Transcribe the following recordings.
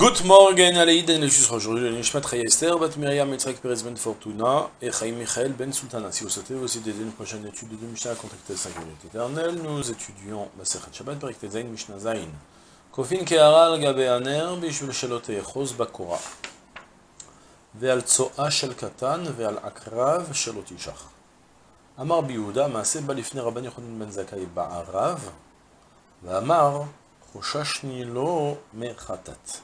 Good morning, Aleïd, aujourd'hui, le Nishmat Chaya Esther, Bat Miriam, Yitzhak Perez Ben Fortuna, et Chaim Michael Ben Sultana. Si vous souhaitez aussi d'aider une prochaine étude de Mishnah, contactez 5 minutes éternelles. Nous étudions Masechet Shabbat, Perek Tezayin, Mishnah Zayin. Kofin Ke'ara al Gabe Aner, Bishvil Shelo Teichos Bakora. Ve'al Tzo'a Shel Katan, ve'al Akrav Shelo Tishach. Amar Biyuda, Maaseh Balifne Rabban Yochanan Ben Zakkai Ba'arav, Ve'amar Choshashni Lo Mechatat.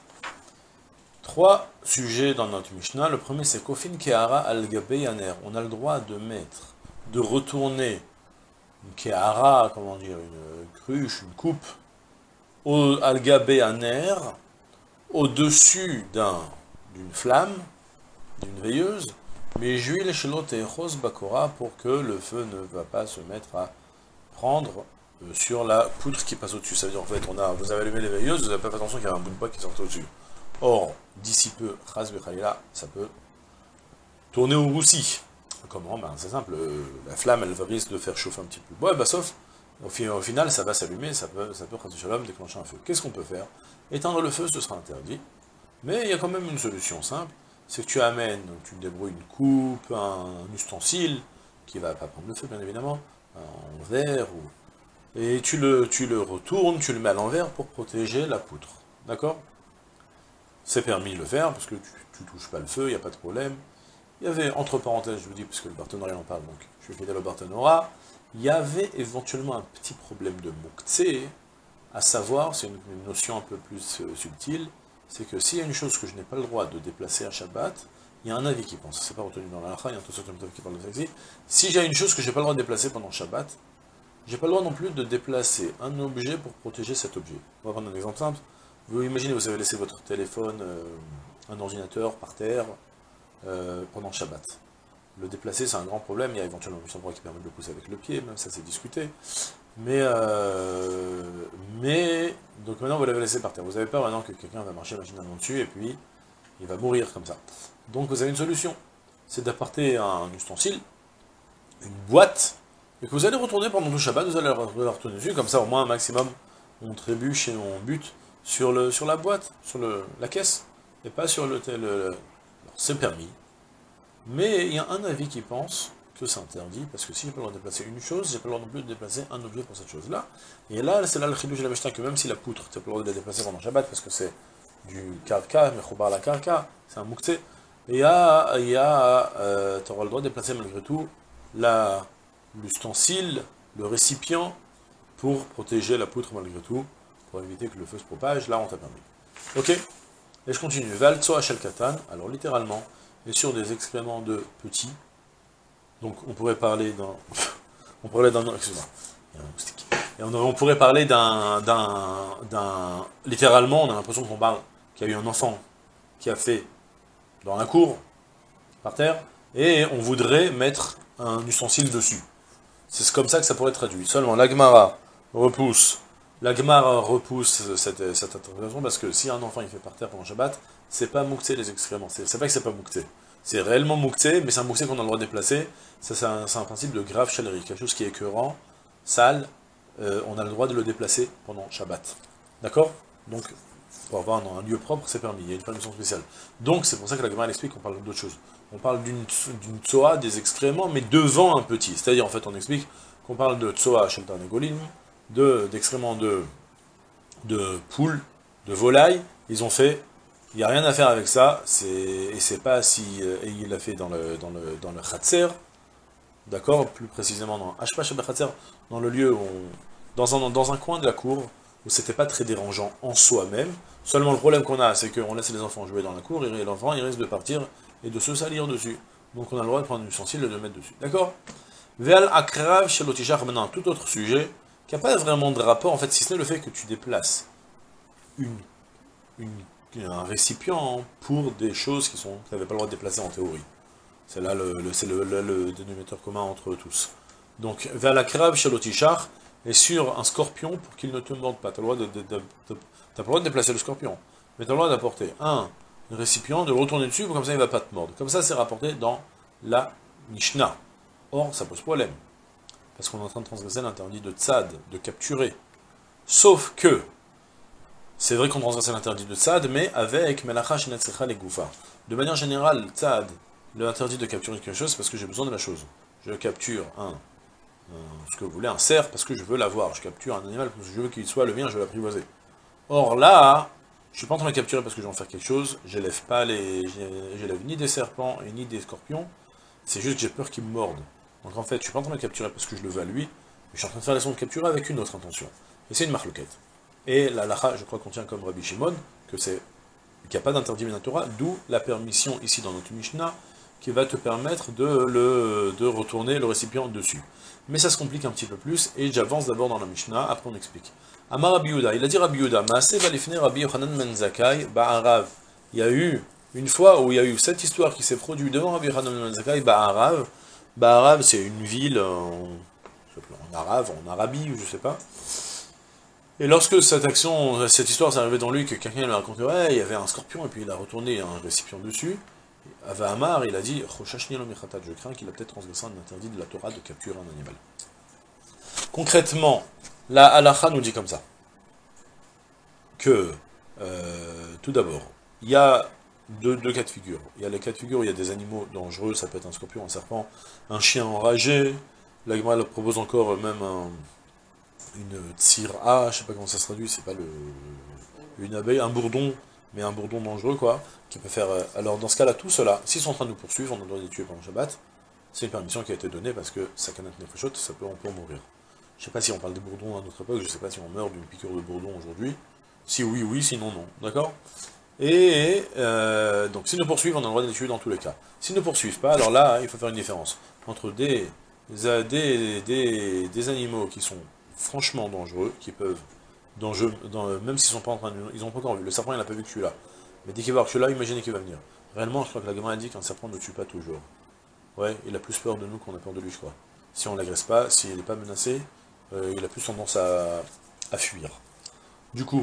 Trois sujets dans notre Mishnah. Le premier, c'est Kofin Ke'ara al Gabe Yaner. On a le droit de mettre, de retourner une Ke'ara, comment dire, une cruche, une coupe, al Gabe Yaner, au-dessus d'une flamme, d'une veilleuse, mais juil Shelo Teichos Bakora, pour que le feu ne va pas se mettre à prendre sur la poutre qui passe au-dessus. Ça veut dire, en fait, vous avez allumé les veilleuses, vous n'avez pas fait attention qu'il y avait un bout de bois qui sortait au-dessus. Or, d'ici peu, Chas B'Chalila, ça peut tourner au roussi. Comment? Ben, c'est simple, la flamme, elle va risque de faire chauffer un petit peu le bois, ben, sauf, au final, ça va s'allumer, ça peut Chas Shalom, déclencher un feu. Qu'est-ce qu'on peut faire? Éteindre le feu, ce sera interdit, mais il y a quand même une solution simple, c'est que tu amènes, donc tu débrouilles une coupe, un ustensile, qui va pas prendre le feu, bien évidemment, en verre, et tu le retournes, tu le mets à l'envers pour protéger la poutre. D'accord? C'est permis de le faire, parce que tu touches pas le feu, il n'y a pas de problème. Il y avait, entre parenthèses, je vous dis, puisque le partenariat en parle, donc je vais quitter le partenariat, il y avait éventuellement un petit problème de mouktsé, à savoir, c'est une notion un peu plus subtile, c'est que s'il y a une chose que je n'ai pas le droit de déplacer à Shabbat, il y a un avis qui pense, c'est pas retenu dans la halakha, il y a un Tosot qui parle de ça ici, si j'ai une chose que je n'ai pas le droit de déplacer pendant Shabbat, j'ai pas le droit non plus de déplacer un objet pour protéger cet objet. On va prendre un exemple simple. Vous imaginez, vous avez laissé votre téléphone, un ordinateur par terre pendant Shabbat. Le déplacer, c'est un grand problème. Il y a éventuellement un endroit qui permet de le pousser avec le pied, même ça c'est discuté. Mais donc maintenant vous l'avez laissé par terre. Vous avez peur maintenant que quelqu'un va marcher machinalement dessus et puis il va mourir comme ça. Donc vous avez une solution. C'est d'apporter un ustensile, une boîte, et que vous allez retourner pendant tout Shabbat, vous allez la retourner dessus, comme ça au moins un maximum on trébuche et on bute sur la boîte, sur la caisse, et pas sur le tel. Alors c'est permis, mais il y a un avis qui pense que c'est interdit, parce que si j'ai pas le droit de déplacer une chose, j'ai pas le droit non plus de déplacer un objet pour cette chose-là. Et là, c'est là le chidouche de la Mishnah, que même si la poutre, tu n'as pas le droit de la déplacer pendant Shabbat, parce que c'est du karka, mechobar la karka, c'est un mouktsé, et tu auras le droit de déplacer malgré tout l'ustensile, le récipient, pour protéger la poutre malgré tout, pour éviter que le feu se propage. Là on t'a permis. Ok? Et je continue. Val Tzo'a Shel Katan, alors littéralement, et sur des excréments de petits, donc on pourrait parler d'un... excuse-moi, il y a un moustique. Et on pourrait parler littéralement, on a l'impression qu'on parle qu'il y a eu un enfant qui a fait dans la cour, par terre, et on voudrait mettre un ustensile dessus. C'est comme ça que ça pourrait être traduit. Seulement, la Gemara repousse cette interprétation, parce que si un enfant il fait par terre pendant Shabbat, c'est pas mouktsé les excréments. C'est pas que c'est pas mouktsé. C'est réellement mouktsé, mais c'est un mouktsé qu'on a le droit de déplacer. Ça, c'est un principe de grave chalerie. Quelque chose qui est écœurant, sale, on a le droit de le déplacer pendant Shabbat. D'accord? Donc, pour avoir un lieu propre, c'est permis. Il y a une permission spéciale. Donc, c'est pour ça que la Gemara explique qu'on parle d'autre chose. On parle d'une tsoa, des excréments, mais devant un petit. C'est-à-dire, en fait, on explique qu'on parle de tsoa shel tarnegolim, d'excréments de poules, de volailles. Ils ont fait, il n'y a rien à faire avec ça, et c'est pas si, et il l'a fait dans le Khatser, d'accord, plus précisément dans Hashpa Shel Khatser, dans le lieu où dans un coin de la cour, où c'était pas très dérangeant en soi-même. Seulement le problème qu'on a, c'est qu'on laisse les enfants jouer dans la cour, et l'enfant il risque de partir et de se salir dessus. Donc on a le droit de prendre un ustensile et de le mettre dessus. D'accord? Ve'al akrav shel otishach, maintenant un tout autre sujet, qui n'a pas vraiment de rapport, en fait, si ce n'est le fait que tu déplaces un récipient pour des choses que tu n'avais pas le droit de déplacer en théorie. C'est là le dénominateur commun entre tous. Donc, ve'al akrav shel otishach, et sur un scorpion pour qu'il ne te morde pas. Tu n'as pas le droit de déplacer le scorpion, mais tu as le droit d'apporter un récipient, de le retourner dessus, pour comme ça il ne va pas te mordre. Comme ça c'est rapporté dans la Mishnah. Or, ça pose problème, parce qu'on est en train de transgresser l'interdit de tzad, de capturer. Sauf que, C'est vrai qu'on transgresse l'interdit de tzad, mais avec melacha shenetzecha les goufa. De manière générale, tzad, l'interdit de capturer quelque chose, c'est parce que j'ai besoin de la chose. Je capture ce que vous voulez, un cerf, parce que je veux l'avoir. Je capture un animal parce que je veux qu'il soit le mien, je veux l'apprivoiser. Or là, je suis pas en train de le capturer parce que je vais en faire quelque chose, j'élève ni des serpents et ni des scorpions, c'est juste que j'ai peur qu'ils me mordent. Donc en fait, je suis pas en train de le capturer parce que je le veux à lui, mais je suis en train de faire l'action de capturer avec une autre intention. Et c'est une marloquette. Et la lacha, je crois, contient comme Rabbi Shimon, qu'il n'y a pas d'interdit minatora, d'où la permission ici dans notre Mishnah, qui va te permettre de retourner le récipient dessus. Mais ça se complique un petit peu plus, et j'avance d'abord dans la Mishnah, après on explique. Amar Rabbi Yehuda, il a dit Rabbi Yehuda, Maaseh valifne Rabbi Yochanan ben Zakkai ba'arav. Il y a eu une fois où il y a eu cette histoire qui s'est produite devant Rabbi Yochanan ben Zakkai ba'arav. Ba'arav, c'est une ville en Arabie, je sais pas. Et lorsque cette histoire s'est arrivée dans lui, que quelqu'un lui a raconté, ouais, il y avait un scorpion, et puis il a retourné un récipient dessus, Ava Amar, il a dit, je crains qu'il a peut-être transgressé un interdit de la Torah de capturer un animal. Concrètement, la halakha nous dit comme ça, que, tout d'abord, il y a deux cas de figure. Il y a les cas de figure où il y a des animaux dangereux, ça peut être un scorpion, un serpent, un chien enragé, la Gemara propose encore même une tsira, je sais pas comment ça se traduit, c'est pas une abeille, un bourdon, mais un bourdon dangereux, quoi, qui peut faire... alors, dans ce cas-là, tout cela, s'ils sont en train de nous poursuivre, on a le droit de les tuer pendant le Shabbat, c'est une permission qui a été donnée, parce que ça canette nefashot, on peut en mourir. Je sais pas si on parle des bourdons à notre époque, je sais pas si on meurt d'une piqûre de bourdon aujourd'hui. Si oui, oui, sinon non, d'accord? Et donc, s'ils nous poursuivent, on a le droit de les tuer dans tous les cas. S'ils ne poursuivent pas, alors là, il faut faire une différence entre des animaux qui sont franchement dangereux, qui peuvent, même s'ils sont pas en train de... Ils n'ont pas encore vu, le serpent il n'a pas vu que je suis là. Mais dès qu'il va voir que je suis là, imaginez qu'il va venir. Réellement, je crois que la Gemara dit qu'un serpent ne tue pas toujours. Ouais, il a plus peur de nous qu'on a peur de lui, je crois. Si on l'agresse pas, s'il n'est pas menacé, il a plus tendance à fuir. Du coup,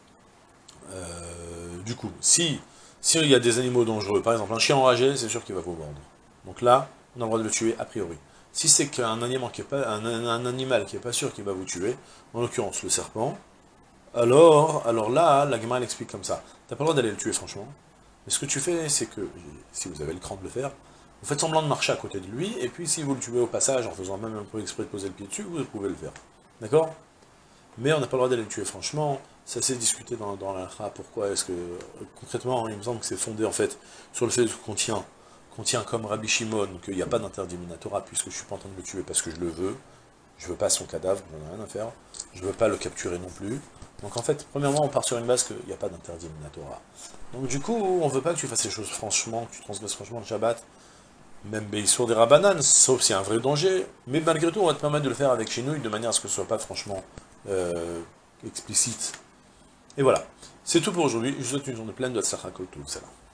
si il y a des animaux dangereux, par exemple un chien enragé, c'est sûr qu'il va vous mordre. Donc là, on a le droit de le tuer a priori. Si c'est qu'un animal qui est pas sûr qu'il va vous tuer, en l'occurrence le serpent, alors là, la Gemara l'explique comme ça. T'as pas le droit d'aller le tuer franchement, mais ce que tu fais, c'est que, si vous avez le cran de le faire, vous faites semblant de marcher à côté de lui, et puis si vous le tuez au passage, en faisant même un peu exprès de poser le pied dessus, vous pouvez le faire. D'accord? Mais on n'a pas le droit d'aller le tuer franchement, ça s'est discuté dans la pourquoi est-ce que, concrètement, il me semble que c'est fondé en fait sur le fait qu'on tient comme Rabbi Shimon, qu'il n'y a pas d'interdit minatora, puisque je suis pas en train de le tuer parce que je veux pas son cadavre, j'en ai rien à faire, je veux pas le capturer non plus. Donc en fait, premièrement, on part sur une base qu'il n'y a pas d'interdit minatora. Donc du coup, on veut pas que tu fasses les choses franchement, que tu transgresses franchement le Shabbat, même sur des rabananes, sauf s'il y a un vrai danger, mais malgré tout, on va te permettre de le faire avec chenouille, de manière à ce que ce soit pas franchement explicite. Et voilà, c'est tout pour aujourd'hui, je vous souhaite une journée pleine de tzlacha kol tov.